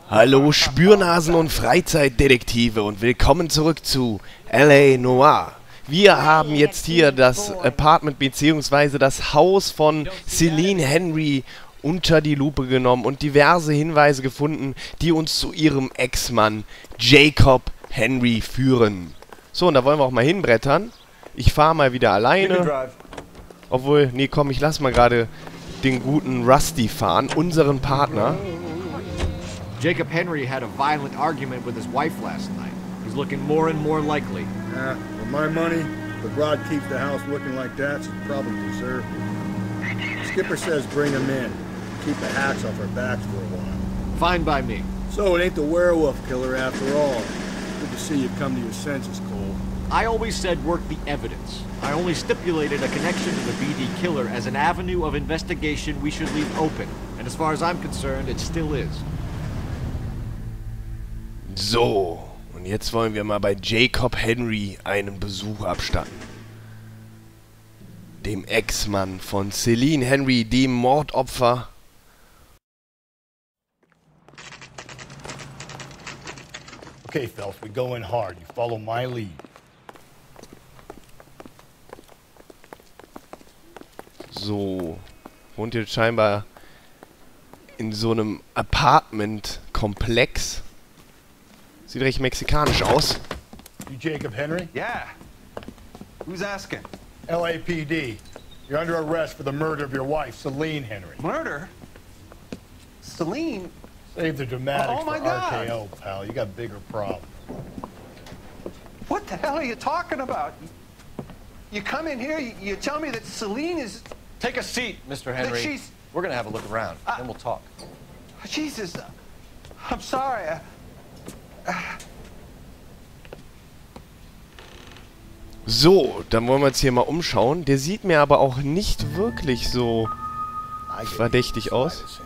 Hallo Spürnasen und Freizeitdetektive und willkommen zurück zu L.A. Noire. Wir haben jetzt hier das Apartment bzw. das Haus von Celine Henry unter die Lupe genommen und diverse Hinweise gefunden, die uns zu ihrem Ex-Mann Jacob Henry führen. So, und da wollen wir auch mal hinbrettern. Ich fahre mal wieder alleine. Obwohl, nee, komm, ich lass mal gerade den guten Rusty fahren, unseren Partner. Jacob Henry had a violent argument with his wife last night. He's looking more and more likely. For my money, the broad keeps the house looking like that, she's probably deserved it. Skipper says bring him in. Keep the hacks off our backs for a while. Fine by me. So it ain't the werewolf killer after all. Good to see you come to your senses, Cole. I always said work the evidence. I only stipulated a connection to the BD killer as an avenue of investigation we should leave open. And as far as I'm concerned, it still is. So, und jetzt wollen wir mal bei Jacob Henry einen Besuch abstatten. Dem Ex-Mann von Celine Henry, dem Mordopfer. Okay, Phelps, we go in hard. You follow my lead. So, wohnt jetzt scheinbar in so einem Apartment-Komplex. Sieht recht mexikanisch aus. You Jacob Henry? Yeah. Who's asking? LAPD. You're under arrest for the murder of your wife, Celine Henry. Murder? Celine? Save the dramatics Oh, my for God. RKO, pal. You got bigger problems. What the hell are you talking about? You come in here, you tell me that Celine is... Take a seat, Mr. Henry. she's- We're gonna have a look around, then we'll talk. Jesus, I'm sorry. So, dann wollen wir uns hier mal umschauen. Der sieht mir aber auch nicht wirklich so verdächtig aus.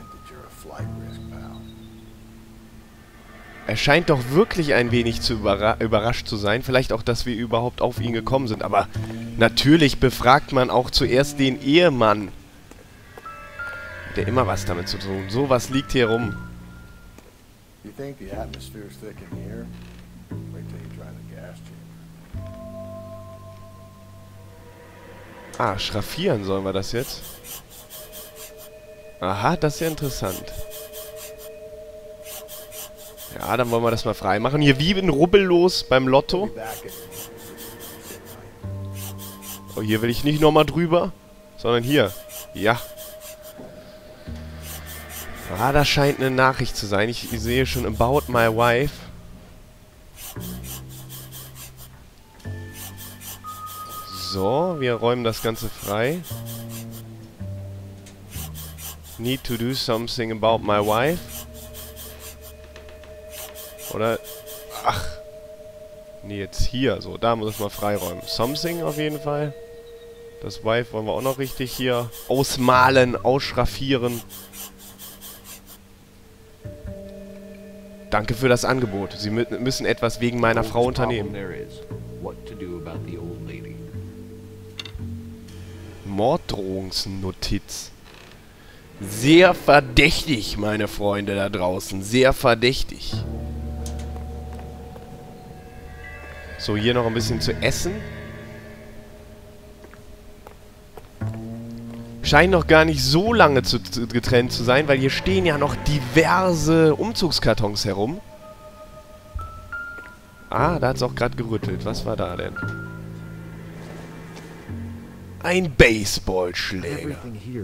Er scheint doch wirklich ein wenig zu überrascht zu sein. Vielleicht auch, dass wir überhaupt auf ihn gekommen sind. Aber natürlich befragt man auch zuerst den Ehemann. Hat ja immer was damit zu tun. So was liegt hier rum. You think the atmosphere's thick in here? Wait till you try the gas chamber. Ah, schraffieren sollen wir das jetzt. Aha, das ist ja interessant. Ja, dann wollen wir das mal freimachen. Hier wie ein Rubbellos beim Lotto. Oh, hier will ich nicht nochmal drüber, sondern hier. Ja. Ah, das scheint eine Nachricht zu sein. Ich sehe schon About My Wife. So, wir räumen das Ganze frei. Need to do something about my wife. Oder... Ach. Nee, jetzt hier. So, da muss ich mal freiräumen. Something auf jeden Fall. Das Wife wollen wir auch noch richtig hier ausmalen, ausschraffieren. Danke für das Angebot. Sie müssen etwas wegen meiner Frau unternehmen. Morddrohungsnotiz. Sehr verdächtig, meine Freunde da draußen. Sehr verdächtig. So, hier noch ein bisschen zu essen. Scheint noch gar nicht so lange getrennt zu sein, weil hier stehen ja noch diverse Umzugskartons herum. Ah, da hat es auch gerade gerüttelt. Was war da denn? Ein Baseballschläger.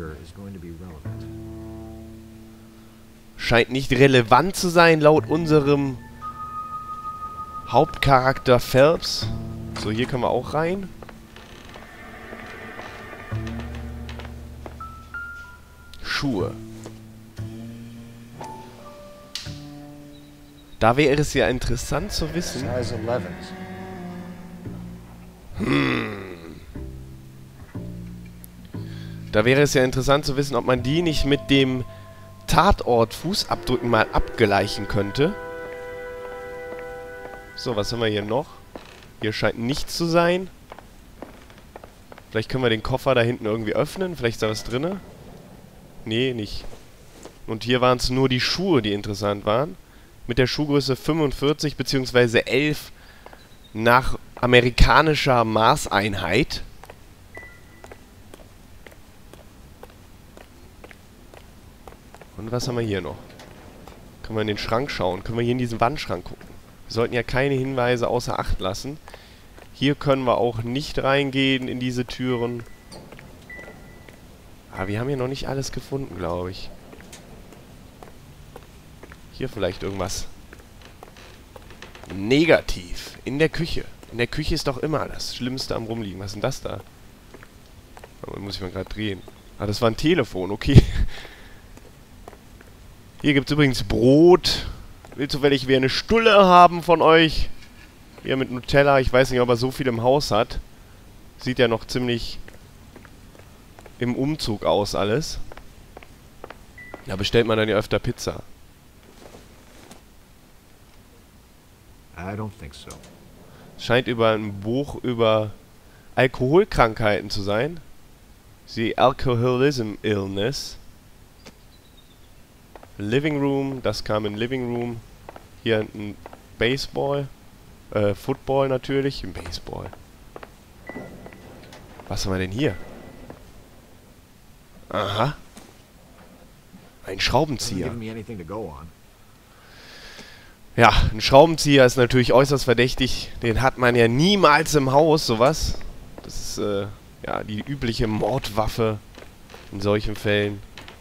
Scheint nicht relevant zu sein, laut unserem Hauptcharakter Phelps. So, hier können wir auch rein. Schuhe. Da wäre es ja interessant zu wissen. Da wäre es ja interessant zu wissen, ob man die nicht mit dem Tatort Fußabdrücken mal abgleichen könnte. So, was haben wir hier noch? Hier scheint nichts zu sein. Vielleicht können wir den Koffer da hinten irgendwie öffnen. Vielleicht ist da was drin. Nee, nicht. Und hier waren es nur die Schuhe, die interessant waren. mit der Schuhgröße 45 bzw. 11 nach amerikanischer Maßeinheit. Und was haben wir hier noch? Können wir in den Schrank schauen? Können wir hier in diesen Wandschrank gucken? Wir sollten ja keine Hinweise außer Acht lassen. Hier können wir auch nicht reingehen in diese Türen. Aber wir haben hier noch nicht alles gefunden, glaube ich. Hier vielleicht irgendwas. Negativ. In der Küche. In der Küche ist doch immer das Schlimmste am Rumliegen. Was ist denn das da? Aber muss ich mal gerade drehen. Ah, das war ein Telefon. Okay. Hier gibt es übrigens Brot. Will zufällig wer eine Stulle haben von euch? Hier mit Nutella. Ich weiß nicht, ob er so viel im Haus hat. Sieht ja noch ziemlich im Umzug aus alles. Da bestellt man dann ja öfter Pizza. I don't think so. Scheint über ein Buch über Alkoholkrankheiten zu sein. The Alcoholism Illness. Living Room, das kam in Living Room. Hier ein Baseball. Football natürlich. Ein Baseball. Was haben wir denn hier? Aha. Ein Doesn't Schraubenzieher. give me anything to go on. Ja, ein Schraubenzieher ist natürlich äußerst verdächtig. Den hat man ja niemals im Haus, sowas. Das ist, ja, die übliche Mordwaffe in solchen Fällen.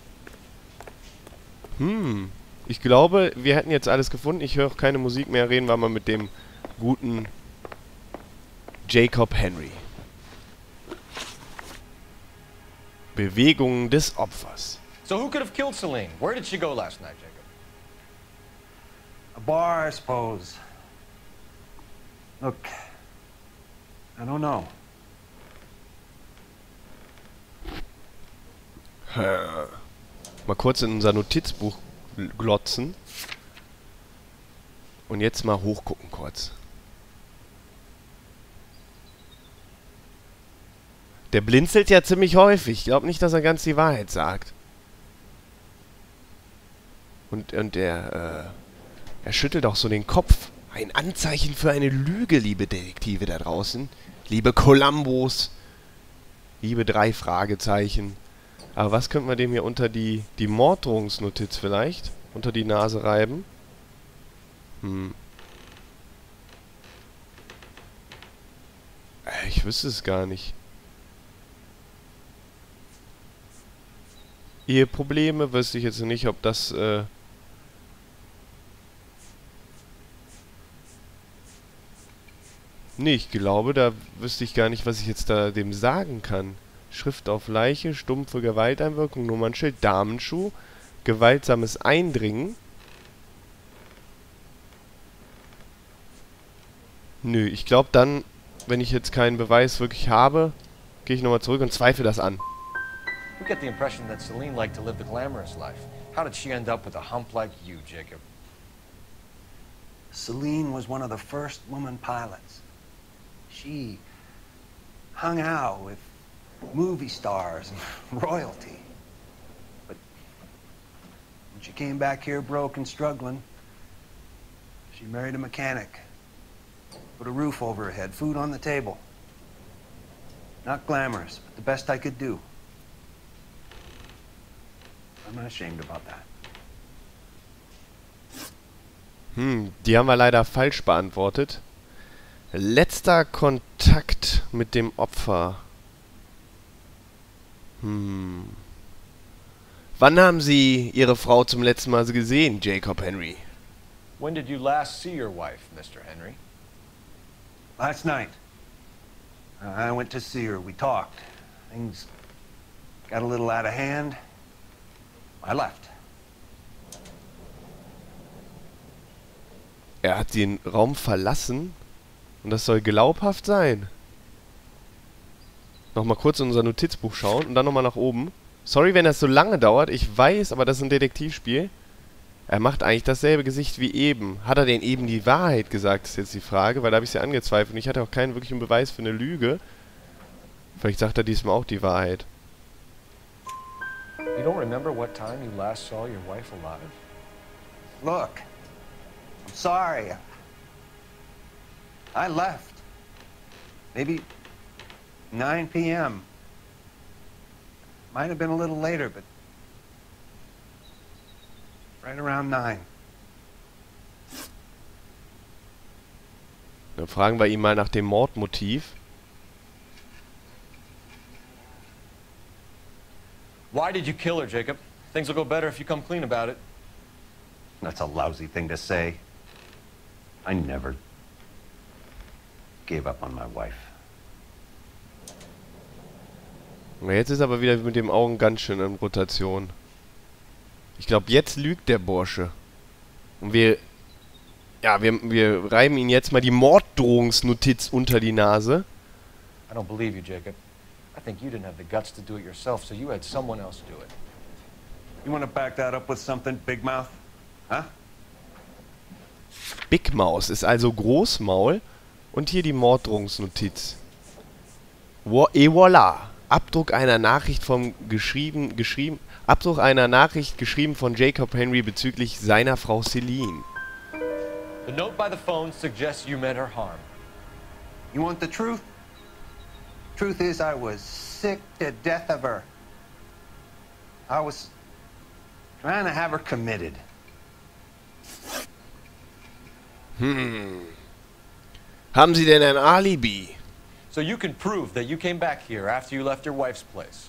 Ich glaube, wir hätten jetzt alles gefunden. Ich höre auch keine Musik mehr. Reden wir mal mit dem guten Jacob Henry. Bewegungen des Opfers. So who could have killed Celine? Where did she go last night, Jacob? A bar, I suppose. Look, I don't know. Mal kurz in unser Notizbuch glotzen. Und jetzt mal hochgucken kurz. Der blinzelt ja ziemlich häufig. Ich glaube nicht, dass er ganz die Wahrheit sagt. Und er schüttelt auch so den Kopf. Ein Anzeichen für eine Lüge, liebe Detektive da draußen. Liebe Columbos. Liebe 3 Fragezeichen. Aber was könnten wir dem hier unter die Morddrohungsnotiz vielleicht? Unter die Nase reiben? Ich wüsste es gar nicht. Eheprobleme, wüsste ich jetzt nicht, ob das, nee, ich glaube, da wüsste ich gar nicht, was ich jetzt da dem sagen kann. Schrift auf Leiche, stumpfe Gewalteinwirkung, Nummernschild, Damenschuh, gewaltsames Eindringen. Nö, ich glaube dann, wenn ich jetzt keinen Beweis wirklich habe, gehe ich nochmal zurück und zweifle das an. We get the impression that Celine liked to live the glamorous life. How did she end up with a hump like you, Jacob? Celine was one of the first woman pilots. She hung out with movie stars and royalty. But when she came back here broke and struggling, she married a mechanic. Put a roof over her head, food on the table. Not glamorous, but the best I could do. I'm not ashamed about that. Die haben wir leider falsch beantwortet. Letzter Kontakt mit dem Opfer. Wann haben Sie Ihre Frau zum letzten Mal gesehen, Jacob Henry? When did you last see your wife, Mr. Henry? Last night, I went to see her. We talked. Things got a little out of hand. I left. Er hat den Raum verlassen und das soll glaubhaft sein. Nochmal kurz in unser Notizbuch schauen und dann nochmal nach oben. Sorry, wenn das so lange dauert. Ich weiß, aber das ist ein Detektivspiel. Er macht eigentlich dasselbe Gesicht wie eben. Hat er denn eben die Wahrheit gesagt, ist jetzt die Frage, weil da habe ich es ja angezweifelt. Und ich hatte auch keinen wirklichen Beweis für eine Lüge. Vielleicht sagt er diesmal auch die Wahrheit. You don't remember what time you last saw your wife alive? Look, sorry. I left. Maybe 9 p.m. Might have been a little later, but right around 9. Dann fragen wir ihn mal nach dem Mordmotiv. Why did you kill her, Jacob? Things will go better if you come clean about it. That's a lousy thing to say. I never gave up on my wife. Na, jetzt ist aber wieder mit dem Augen ganz schön in Rotation. Ich glaube, jetzt lügt der Bursche. Und wir reiben ihn jetzt mal die Morddrohungsnotiz unter die Nase. I don't believe you, Jacob. I think you didn't have the guts to do it yourself, so you had someone else do it. You want to back that up with something, Big Mouth? Huh? Big Maus ist also Großmaul. Und hier die Morddrohungsnotiz. Et voilà. Abdruck einer Nachricht Abdruck einer Nachricht geschrieben von Jacob Henry bezüglich seiner Frau Celine. The note by the phone suggests you meant her harm. You want the truth? Truth is, I was sick to death of her. I was trying to have her committed. Haben Sie denn ein Alibi? So you can prove that you came back here after you left your wife's place.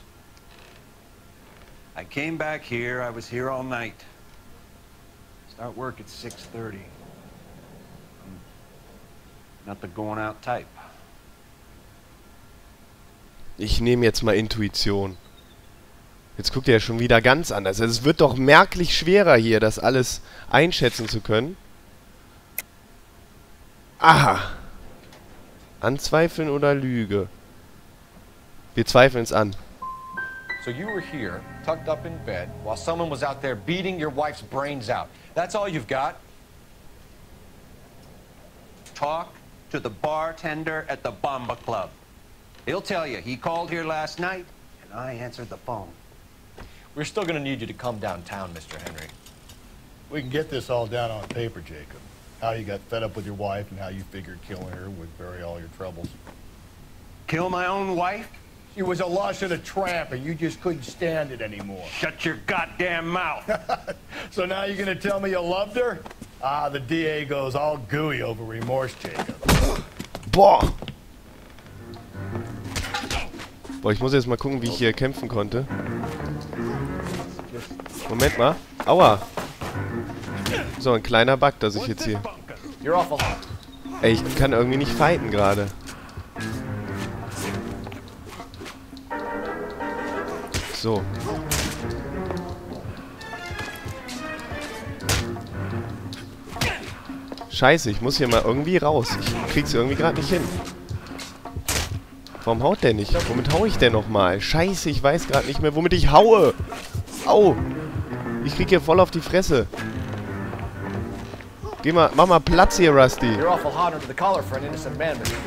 I came back here. I was here all night. Start work at 6:30. I'm not the going out type. Ich nehme jetzt mal Intuition. Jetzt guckt er schon wieder ganz anders. Also es wird doch merklich schwerer hier, das alles einschätzen zu können. Aha. Anzweifeln oder Lüge? Wir zweifeln es an. So you were here, tucked up in bed, while someone was out there beating your wife's brains out. That's all you've got? Talk to the bartender at the Bomba Club. He'll tell you he called here last night, and I answered the phone. We're still gonna need you to come downtown, Mr. Henry. We can get this all down on paper, Jacob. How you got fed up with your wife and how you figured killing her would bury all your troubles. Kill my own wife? She was a lush and a tramp, and you just couldn't stand it anymore. Shut your goddamn mouth. So now you're gonna tell me you loved her? Ah, the DA goes all gooey over remorse, Jacob. Boah! Boah, ich muss jetzt mal gucken, wie ich hier kämpfen konnte. Moment mal. Aua! So, ein kleiner Bug, dass ich jetzt hier... You're awful hot. Ey, ich kann irgendwie nicht fighten gerade. So. Scheiße, ich muss hier mal irgendwie raus. Ich krieg's irgendwie gerade nicht hin. Warum haut der nicht? Womit hau ich denn nochmal? Scheiße, ich weiß gerade nicht mehr, womit ich haue. Au! Ich krieg hier voll auf die Fresse. Geh mal, mach mal Platz hier, Rusty. You're awful hot under the collar for an innocent man, Mr.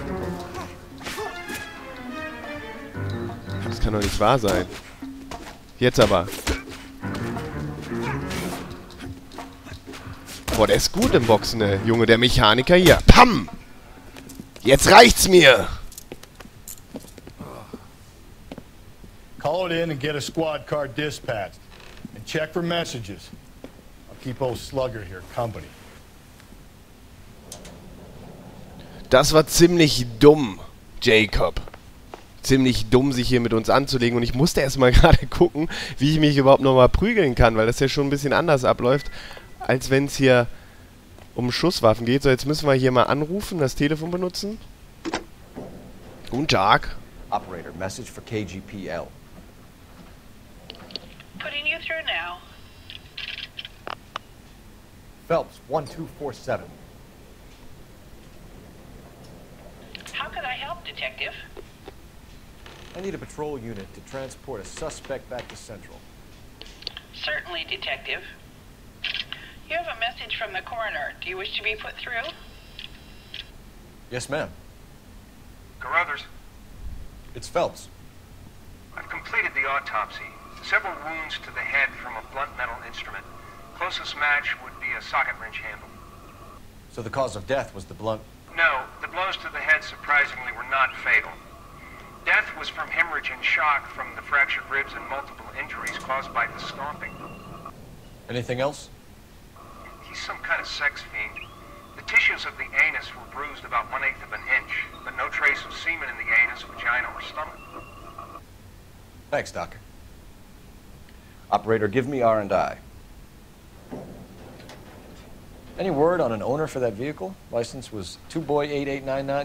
Das kann doch nicht wahr sein. Jetzt aber. Boah, der ist gut im Boxen, der Junge, der Mechaniker hier. Pam! Jetzt reicht's mir! Call it in and get a squad car dispatched. And check for messages. I'll keep old Slugger here company. Das war ziemlich dumm, Jacob. Ziemlich dumm, sich hier mit uns anzulegen. Und ich musste erstmal gerade gucken, wie ich mich überhaupt nochmal prügeln kann, weil das ja schon ein bisschen anders abläuft, als wenn es hier um Schusswaffen geht. So, jetzt müssen wir hier mal anrufen, das Telefon benutzen. Guten Tag. Operator, message for KGPL. Putting you through now. Phelps, 1247. How can I help, Detective? I need a patrol unit to transport a suspect back to Central. Certainly, Detective. You have a message from the coroner. Do you wish to be put through? Yes, ma'am. Carruthers, It's Phelps. I've completed the autopsy. Several wounds to the head from a blunt metal instrument. Closest match would be a socket wrench handle. So the cause of death was the blunt... No, the blows to the head surprisingly were not fatal. Death was from hemorrhage and shock from the fractured ribs and multiple injuries caused by the stomping. Anything else? He's some kind of sex fiend. The tissues of the anus were bruised about 1/8 of an inch, but no trace of semen in the anus, vagina, or stomach. Thanks, Doctor. Operator, give me R&I. Any word on an owner for that vehicle? License was 2boy8899.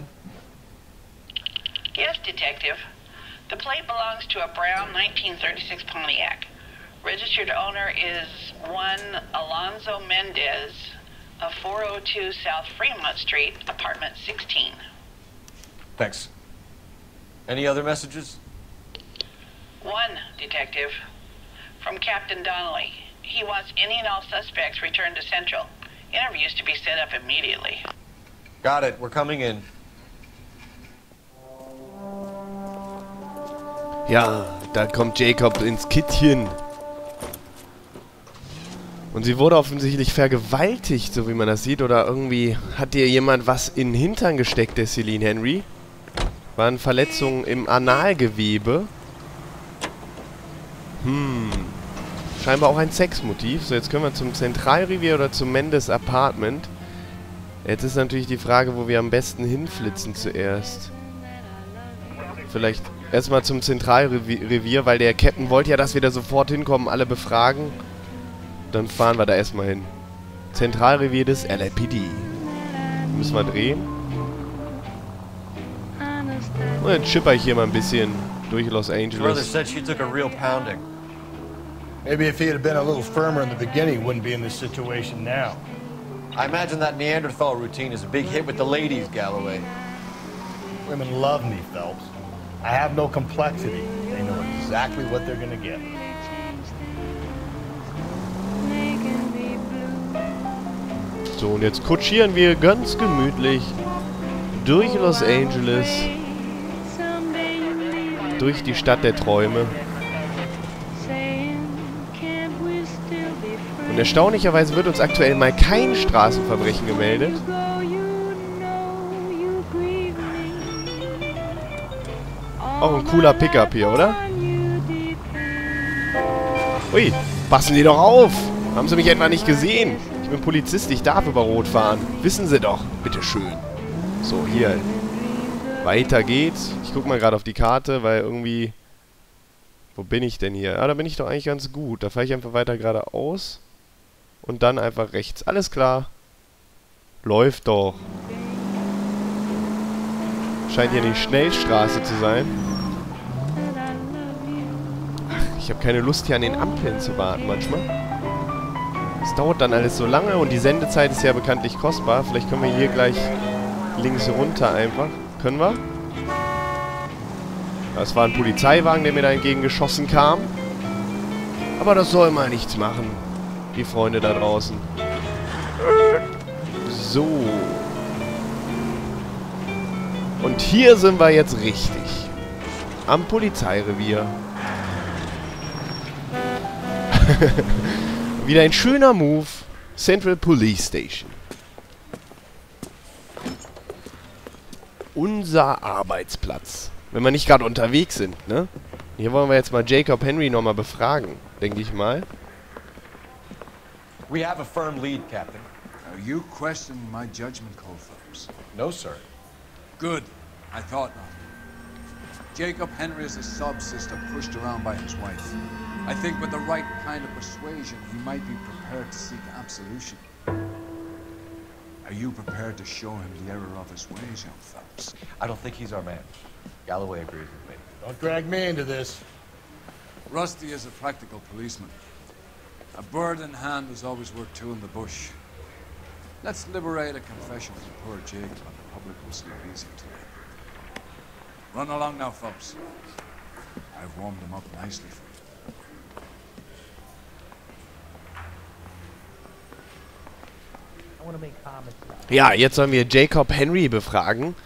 Yes, Detective. The plate belongs to a brown 1936 Pontiac. Registered owner is one Alonzo Mendez of 402 South Fremont Street, apartment 16. Thanks. Any other messages? One, Detective. From Captain Donnelly. He wants any and all suspects returned to Central. Interviews to be set up immediately. Got it. We're coming in. Ja, da kommt Jacob ins Kittchen. Und sie wurde offensichtlich vergewaltigt, so wie man das sieht. Oder irgendwie hat ihr jemand was in den Hintern gesteckt, der Celine Henry. Waren Verletzungen im Analgewebe. Scheinbar auch ein Sexmotiv. So, jetzt können wir zum Zentralrevier oder zum Mendes Apartment. Jetzt ist natürlich die Frage, wo wir am besten hinflitzen zuerst. Vielleicht erstmal zum Zentralrevier, weil der Captain wollte ja, dass wir da sofort hinkommen, alle befragen. Dann fahren wir da erstmal hin. Zentralrevier des LAPD. Müssen wir drehen. Und jetzt schipper ich hier mal ein bisschen durch Los Angeles. said she took a real pounding. Maybe if he had been a little firmer in the beginning, he wouldn't be in this situation now. I imagine that Neanderthal routine is a big hit with the ladies, Galloway. Women love me, Phelps. I have no complexity. They know exactly what they're gonna get. So, und jetzt kutschieren wir ganz gemütlich durch Los Angeles. Durch die Stadt der Träume. Und erstaunlicherweise wird uns aktuell mal kein Straßenverbrechen gemeldet. Auch ein cooler Pickup hier, oder? Ui, passen Sie doch auf! Haben Sie mich etwa nicht gesehen? Ich bin Polizist, ich darf über Rot fahren. Wissen Sie doch, bitteschön. So, hier. Weiter geht's. Ich guck mal gerade auf die Karte, weil irgendwie... Wo bin ich denn hier? Ah, da bin ich doch eigentlich ganz gut. Da fahre ich einfach weiter geradeaus. Und dann einfach rechts. Alles klar. Läuft doch. Scheint hier eine Schnellstraße zu sein. Ach, ich habe keine Lust hier an den Ampeln zu warten manchmal. Es dauert dann alles so lange und die Sendezeit ist ja bekanntlich kostbar. Vielleicht können wir hier gleich links runter einfach. Können wir? Das war ein Polizeiwagen, der mir da entgegengeschossen kam. Aber das soll mal nichts machen. Die Freunde da draußen. So. Und hier sind wir jetzt richtig. Am Polizeirevier. Wieder ein schöner Move. Central Police Station. Unser Arbeitsplatz. Wenn wir nicht gerade unterwegs sind, ne? Hier wollen wir jetzt mal Jacob Henry nochmal befragen, denke ich mal. We have a firm lead, Captain. Are you questioning my judgment call, Phelps? No, sir. Good. I thought not. Jacob Henry is a sub-sister pushed around by his wife. I think with the right kind of persuasion, he might be prepared to seek absolution. Are you prepared to show him the error of his ways, young Phelps? I don't think he's our man. Galloway agrees with me. Don't drag me into this. Rusty is a practical policeman. A bird in hand is always worth two in the bush. Let's liberate a confession from poor Jacob, and the public will sleep easy tonight. Run along now, Phelps. I've warmed him up nicely for you. Ja, jetzt sollen wir Jacob Henry befragen.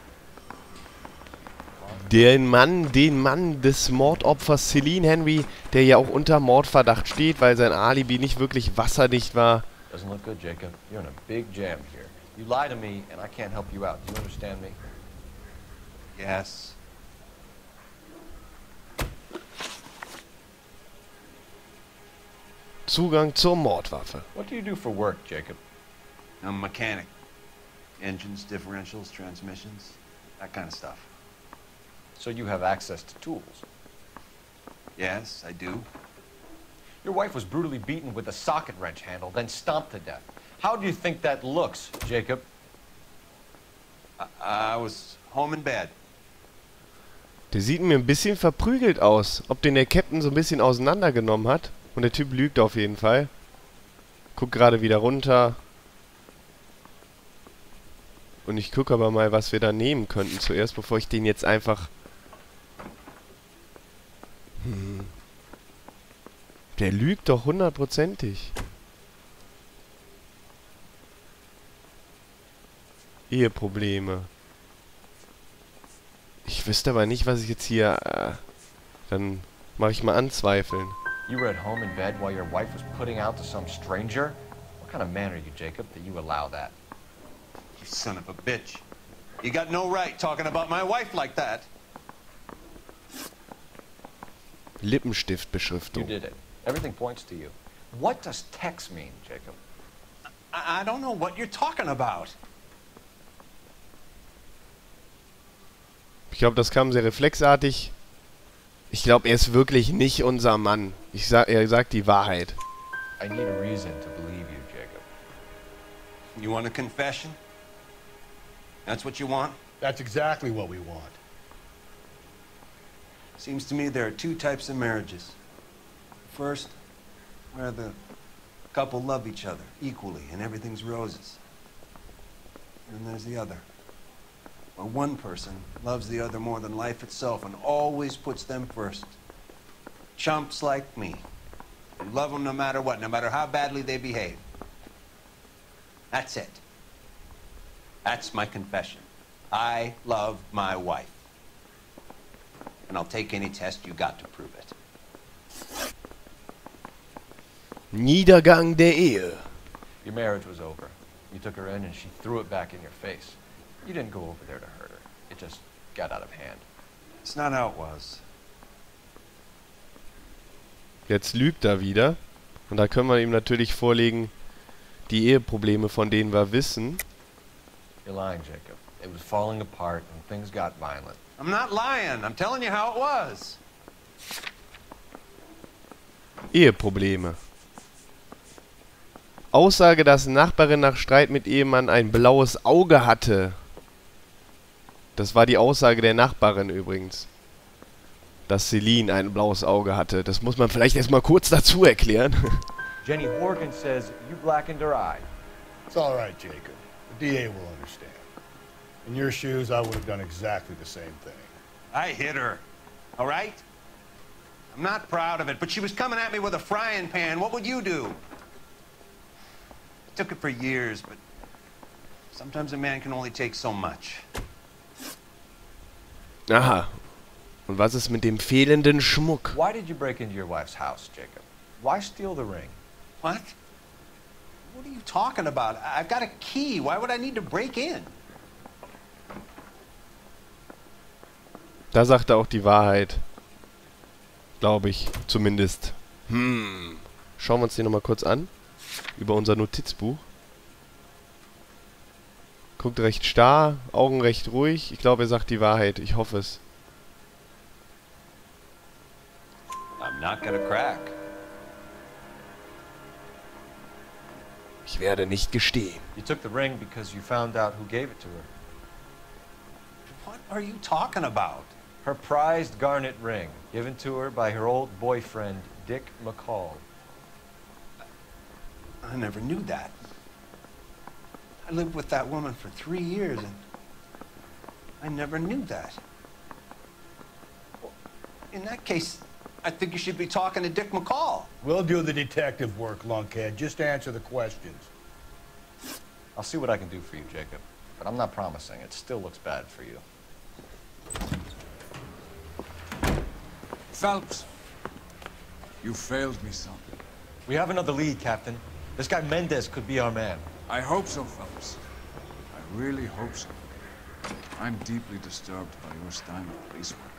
Den Mann des Mordopfers Celine Henry, der ja auch unter Mordverdacht steht, weil sein Alibi nicht wirklich wasserdicht war. Doesn't look good, Jacob. You're in a big jam here. You lie to me, and I can't help you out. Do you understand me? Yes. Zugang zur Mordwaffe. What do you do for work, Jacob? I'm a mechanic. Engines, differentials, transmissions, that kind of stuff. So you have access to tools. Yes, I do. Your wife was brutally beaten with a socket wrench handle, then stomped to death. How do you think that looks, Jacob? I was home in bed. Der sieht mir ein bisschen verprügelt aus. Ob den der Captain so ein bisschen auseinandergenommen hat. Und der Typ lügt auf jeden Fall. Guck gerade wieder runter. Und ich gucke aber mal, was wir da nehmen könnten zuerst, bevor ich den jetzt einfach... Der lügt doch hundertprozentig. Eheprobleme. Ich wüsste aber nicht, was ich jetzt hier... dann mache ich mal anzweifeln. You were at home in bed while your wife was putting out to some stranger? What kind of man are you, Jacob, that you allow that? You son of a bitch. You got no right talking about my wife like that. Lippenstiftbeschriftung. You did it. Everything points to you. What does Tex mean, Jacob? I don't know what you're talking about. Ich glaube, das kam sehr reflexartig. Ich glaube, er ist wirklich nicht unser Mann. Er sagt die Wahrheit. I need a reason to believe you, Jacob. You want a confession? That's what you want? That's exactly what we want. Seems to me there are two types of marriages. First, where the couple love each other equally and everything's roses. And there's the other, where one person loves the other more than life itself and always puts them first. Chumps like me, who love them no matter what, no matter how badly they behave. That's it. That's my confession. I love my wife. And I'll take any test you got to prove it. Niedergang der Ehe. Your marriage was over. You took her in and she threw it back in your face. You didn't go over there to hurt her. It just got out of hand. It's not how it was. Jetzt lügt er wieder. Und da können wir ihm natürlich vorlegen, die Eheprobleme, von denen wir wissen. You're lying, Jacob. It was falling apart and things got violent. I'm not lying. I'm telling you how it was. Eheprobleme. Aussage, dass Nachbarin nach Streit mit Ehemann ein blaues Auge hatte. Das war die Aussage der Nachbarin übrigens. Dass Celine ein blaues Auge hatte. Das muss man vielleicht erstmal kurz dazu erklären. Jenny Horgan says you blackened her eye. It's all right, Jacob. The DA will understand. In your shoes, I would have done exactly the same thing. I hit her. All right? I'm not proud of it, but she was coming at me with a frying pan. What would you do? I took it for years, but sometimes a man can only take so much. Aha. Und was ist mit dem fehlenden Schmuck? Why did you break into your wife's house, Jacob? Why steal the ring? What? What are you talking about? I've got a key. Why would I need to break in? Da sagt er auch die Wahrheit. Glaube ich, zumindest. Schauen wir uns den nochmal kurz an. Über unser Notizbuch. Guckt recht starr, Augen recht ruhig. Ich glaube, er sagt die Wahrheit. Ich hoffe es. I'm not gonna crack. Ich werde nicht gestehen. You took the ring because you found out who gave it to her. What are you talking about? Her prized garnet ring, given to her by her old boyfriend, Dick McCall. I never knew that. I lived with that woman for 3 years, and I never knew that. Well, in that case, I think you should be talking to Dick McCall. We'll do the detective work, lunkhead. Just answer the questions. I'll see what I can do for you, Jacob. But I'm not promising. It still looks bad for you. Phelps, you failed me, son. We have another lead, Captain. This guy Mendez could be our man. I hope so, Phelps. really hope so. I'm deeply disturbed by your style of police work.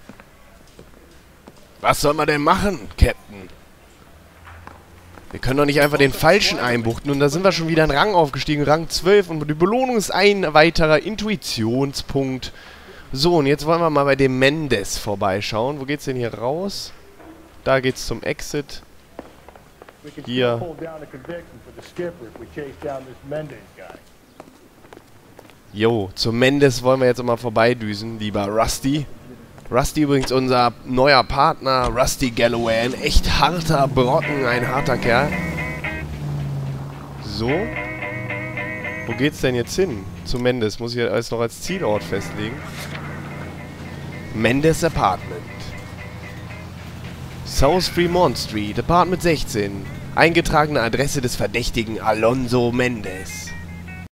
Was soll man denn machen, Captain? Wir können doch nicht einfach den Falschen einbuchten. Und da sind wir schon wieder einen Rang aufgestiegen. Rang 12. Und die Belohnung ist ein weiterer Intuitionspunkt. So, und jetzt wollen wir mal bei dem Mendes vorbeischauen. Wo geht's denn hier raus? Da geht's zum Exit. Hier. Jo, zum Mendes wollen wir jetzt mal vorbeidüsen, lieber Rusty. Rusty übrigens unser neuer Partner, Rusty Galloway. Ein echt harter Brocken, ein harter Kerl. So. Wo geht's denn jetzt hin? Zu Mendes. Muss ich jetzt noch als Zielort festlegen. Mendes Apartment. South Fremont Street, Apartment 16. Eingetragene Adresse des Verdächtigen Alonso Mendes.